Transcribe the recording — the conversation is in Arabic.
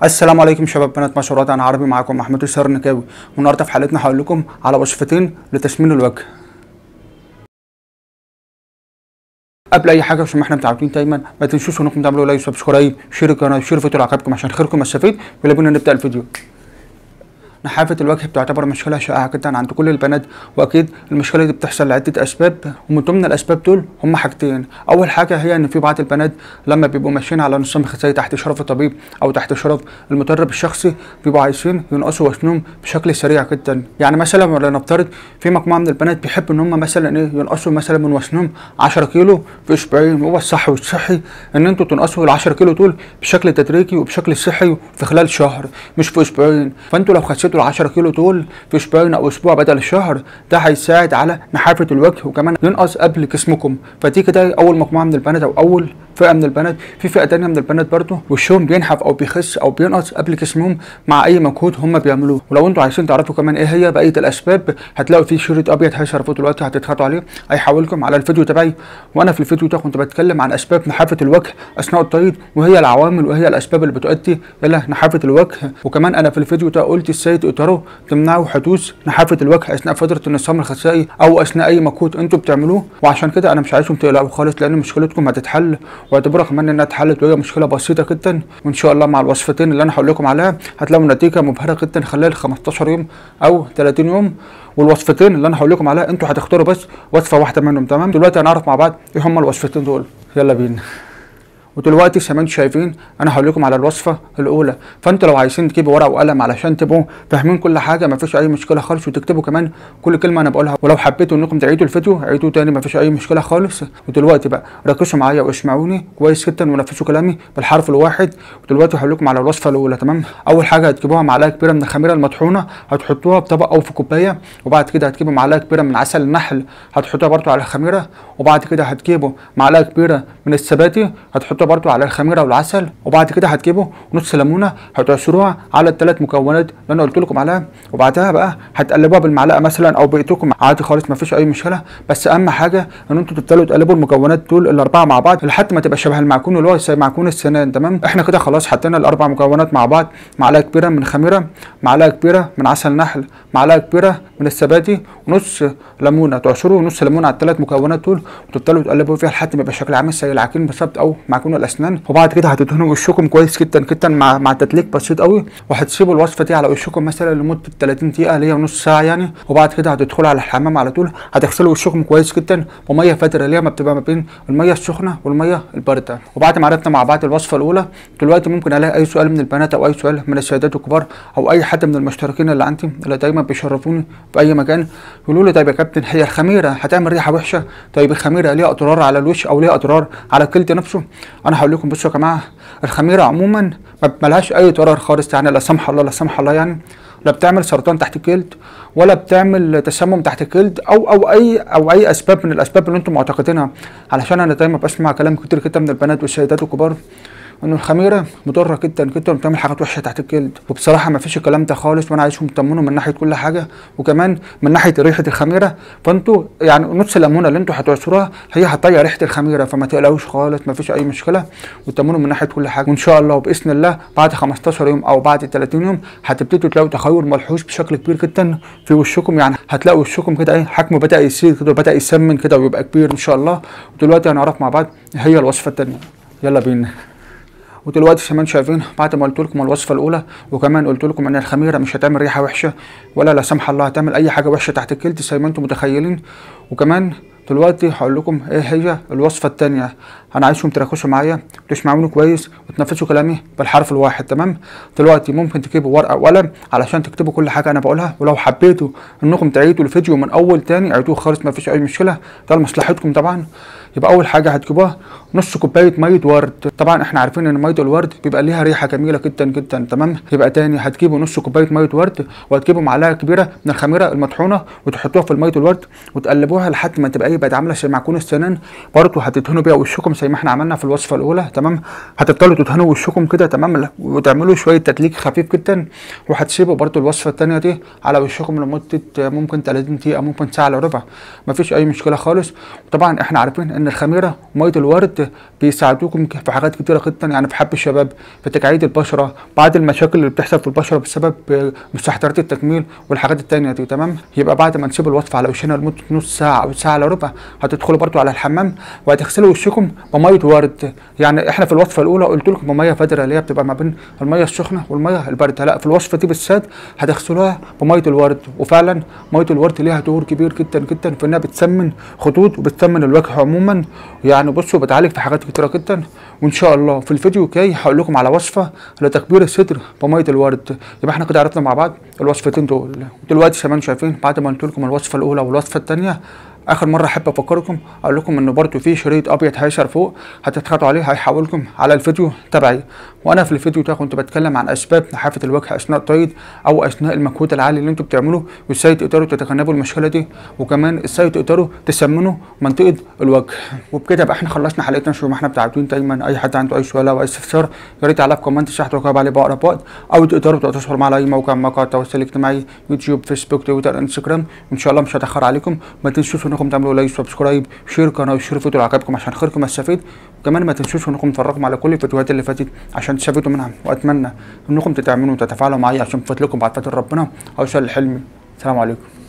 السلام عليكم شباب بنات مشروعات انا عربي، معاكم محمود السرنكاوي. والنهارده في حلقتنا هقول لكم على وصفتين لتسمين الوجه. قبل اي حاجه عشان ما احنا متعودين دايما ما تنسوش انكم تعملوا لايك وسبسكرايب، شيروا القناه، شيروا فيديو لعجبكم عشان خيركم يستفيد. يلا بينا نبدا الفيديو. نحافة الوجه بتعتبر مشكلة شائعة جدا عند كل البنات، واكيد المشكلة دي بتحصل لعدة اسباب، ومن ضمن الاسباب دول هم حاجتين. اول حاجة هي ان في بعض البنات لما بيبقوا ماشيين على نظام غذائي تحت اشراف الطبيب او تحت اشراف المدرب الشخصي بيبقوا عايزين ينقصوا وزنهم بشكل سريع جدا. يعني مثلا ولا نفترض في مجموعة من البنات بيحبوا ان هم مثلا ينقصوا مثلا من وزنهم 10 كيلو في اسبوعين، وهو الصح والصحي ان انتوا تنقصوا ال 10 كيلو دول بشكل تدريجي وبشكل صحي في خلال شهر مش في اسبوعين. فانتوا لو خسيتوا ال 10 كيلو دول في اسبوعين او اسبوع بدل الشهر، ده هيساعد على نحافة الوجه وكمان ينقص قبل جسمكم. فدي كده اول مجموعة من البنات او اول فئة من البنات. في فئة تانية من البنات برضو وشهم بينحف او بيخس او بينقص قبل جسمهم مع اي مجهود هم بيعملوه. ولو انتوا عايزين تعرفوا كمان ايه هي بقية الاسباب، هتلاقوا في شريط ابيض هيشرفوه دلوقتي هتضغطوا عليه هيحولكم على الفيديو تبعي. وانا في الفيديو ده كنت بتكلم عن اسباب نحافة الوجه اثناء التبييض، وهي العوامل وهي الاسباب اللي بتؤدي الى نحافة الوجه. وكمان انا في الفيديو ده قلت ازاي تقدروا تمنعوا حدوث نحافة الوجه اثناء فترة النظام الغذائي او اثناء اي مجهود انتوا بتعملوه. وعشان كده انا مش عايزكم تقلقوا خالص، لان مشكلتكم هتتحل، واعتبروا كمان انها اتحلت وهي مشكلة بسيطة جدا. وان شاء الله مع الوصفتين اللي انا هقول لكم عليها هتلاقوا نتيجة مبهرة جدا خلال 15 يوم او 30 يوم. والوصفتين اللي انا هقول لكم عليها انتوا هتختاروا بس وصفة واحدة منهم. تمام؟ دلوقتي هنعرف مع بعض ايه هما الوصفتين دول. يلا بينا. ودلوقتي زي ما انتم شايفين انا هقول لكم على الوصفه الاولى. فانتوا لو عايزين تجيبوا ورقه وقلم علشان تبقوا فاهمين كل حاجه مفيش اي مشكله خالص، وتكتبوا كمان كل كلمه انا بقولها. ولو حبيتوا انكم تعيدوا الفيديو عيدوه تاني مفيش اي مشكله خالص. ودلوقتي بقى ركزوا معايا واسمعوني كويس جدا ونفذوا كلامي بالحرف الواحد. ودلوقتي هقول لكم على الوصفه الاولى. تمام؟ اول حاجه هتجيبوها معلقه كبيره من الخميره المطحونه هتحطوها بطبق او في كوبايه، وبعد كده هتجيبوا معلقه كبيره من عسل النحل هتحطوها برده على الخميره، وبعد كده هتجيبوا معلقه كبيره من الزبادي هتحطوها برده على الخميره والعسل، وبعد كده هتجيبوا نص ليمونه هتعصروها على الثلاث مكونات اللي انا قلت لكم عليها، وبعدها بقى هتقلبوها بالمعلقه مثلا او بايدكم عادي خالص مفيش اي مشكله. بس اهم حاجه ان انتوا تفضلوا تقلبوا المكونات دول الاربعه مع بعض لحد ما تبقى شبه المعجون اللي هو زي معجون السنان. تمام؟ احنا كده خلاص حطينا الاربع مكونات مع بعض، معلقه كبيره من خميره، معلقه كبيره من عسل نحل، معلقه كبيره من الزبادي، ونص ليمونه تعصروا نص ليمونه على الثلاث مكونات دول، وتفضلوا تقلبوا فيها لحد ما يبقى شكل عامل زي العجين بالظبط او معجون الاسنان. وبعد كده هتدهنوا وشكم كويس جدا جدا مع تدليك بسيط قوي، وهتسيبوا الوصفه دي على وشكم مثلا لمده 30 دقيقه اللي هي نص ساعه يعني. وبعد كده هتدخلوا على الحمام على طول هتغسلوا وشكم كويس جدا بميه فاتره اللي هي ما بتبقى ما بين الميه السخنه والميه البارده. وبعد ما عرفنا مع بعض الوصفه الاولى، دلوقتي ممكن الاقي اي سؤال من البنات او اي سؤال من السيدات الكبار او اي حد من المشتركين اللي عندي اللي دايما بيشرفوني في اي مكان يقولوا لي طيب يا كابتن هي الخميره هتعمل ريحه وحشه؟ طيب الخميره ليها اضرار على الوش او ليها اضرار على الجلد نفسه؟ انا هقول لكم بصوا يا جماعه، الخميره عموما ما ملهاش اي ضرر خالص، يعني لا سمح الله لا سمح الله يعني لا بتعمل سرطان تحت الجلد ولا بتعمل تسمم تحت الجلد او اي اسباب من الاسباب اللي انتم معتقدينها. علشان انا دايما بسمع كلام كتير جدا من البنات والسيدات الكبار ان الخميره مضره جدا جدا وبتعمل حاجات وحشه تحت الجلد، وبصراحه ما فيش الكلام ده خالص. وانا عايزكم تطمنوا من ناحيه كل حاجه، وكمان من ناحيه ريحه الخميره. فانتوا يعني نص الليمونه اللي انتوا هتعصروها هي هتطير ريحه الخميره، فما تقلقوش خالص ما فيش اي مشكله، وتطمنوا من ناحيه كل حاجه. وان شاء الله وباذن الله بعد 15 يوم او بعد 30 يوم هتبتدوا تلاقوا تغير ملحوظ بشكل كبير جدا في وشكم. يعني هتلاقوا وشكم كده ايه حجمه بدا يزيد كده وبدا يسمن كده ويبقى كبير ان شاء الله. ودلوقتي هنعرف مع بعض هي الوصفه الثانيه. يلا بينا. ودلوقتي كمان شايفين بعد ما قلت لكم الوصفه الاولى وكمان قلت لكم ان الخميره مش هتعمل ريحه وحشه ولا لا سمح الله هتعمل اي حاجه وحشه تحت الجلد زي ما انتم متخيلين، وكمان دلوقتي هقول لكم ايه هي الوصفه الثانيه. انا عايزكم تركزوا معايا وتسمعوني كويس وتنفذوا كلامي بالحرف الواحد. تمام؟ دلوقتي ممكن تجيبوا ورقه وقلم علشان تكتبوا كل حاجه انا بقولها، ولو حبيتوا انكم تعيدوا الفيديو من اول تاني عيدوه خالص ما فيش اي مشكله، ده لمصلحتكم طبعا. يبقى اول حاجه هتجيبوها نص كوبايه ميه ورد. طبعا احنا عارفين ان ميه الورد بيبقى ليها ريحه جميله جدا جدا. تمام؟ يبقى تاني هتجيبوا نص كوبايه ميه ورد، وهتجيبوا معلقه كبيره من الخميره المطحونه وتحطوها في الميه الورد وتقلبوها لحد ما تبقى بقت عامله زي معجون السنان. برضه هتدهنوا بيها وشكم زي ما احنا عملنا في الوصفه الاولى. تمام؟ هتفضلوا تدهنوا وشكم كده تمام، وتعملوا شويه تدليك خفيف جدا، وهتسيبوا برضه الوصفه الثانيه دي على وشكم لمده ممكن 30 دقيقه ممكن ساعه الا ربع، مفيش اي مشكله خالص. وطبعا احنا عارفين ان الخميره وميه الورد بيساعدوكم في حاجات كتيره جدا، يعني في حب الشباب، في تجاعيد البشره، بعض المشاكل اللي بتحصل في البشره بسبب مستحضرات التجميل والحاجات التانيه دي. تمام، يبقى بعد ما نسيب الوصفه على وشنا لمده نص ساعه او ساعه الا ربع هتدخلوا برضو على الحمام وهتغسلوا وشكم بميه ورد. يعني احنا في الوصفه الاولى قلت لكم بميه فاتره اللي هي بتبقى ما بين الميه السخنه والميه البارده، لا في الوصفه دي بالذات هتغسلوها بميه الورد. وفعلا ميه الورد ليها دور كبير جدا جدا في انها بتسمن خطوط وبتسمن الوجه عموما، يعني بصوا بتعالج في حاجات كتيره جدا. وان شاء الله في الفيديو الجاي هقول لكم على وصفه لتكبير الصدر بميه الورد. يبقى احنا كده عرفنا مع بعض الوصفتين دول. دلوقتي كمان شايفين بعد ما قلت لكم الوصفه الاولى والوصفه الثانيه، اخر مره احب افكركم اقول لكم ان برضو في شريط ابيض هيظهر فوق هتضغطوا عليه هيحولكم على الفيديو تبعي. وانا في الفيديو ده كنت بتكلم عن اسباب نحافه الوجه اثناء التيض او اثناء المجهود العالي اللي انتوا بتعملوه، وازاي تقدروا تتجنبوا المشكله دي، وكمان ازاي تقدروا تسمنوا منطقه الوجه. وبكده بقى احنا خلصنا حلقتنا. شو ما احنا متعودين دايما اي حد عنده اي سؤال او اي استفسار يا ريت على كومنت تحت واجاوب عليه باقرب وقت، او تقدروا تتواصلوا معايا على اي موقع من مواقع التواصل الاجتماعي، يوتيوب، فيسبوك، تويتر، انستجرام. وان شاء الله مش هتاخر عليكم. ما تنسوش انكم تعملوا لايك، سبسكرايب، شير القناه وشير الفيديو اللي عجبكم عشان خيركم استفيد. وكمان ما تنسوش انكم تتفرجوا على كل الفيديوهات اللي فاتت عشان تستفيدوا منها. واتمنى انكم تتعاملوا وتتفاعلوا معايا عشان بفضلكم بعد فضل ربنا اوصل لحلمي. السلام عليكم.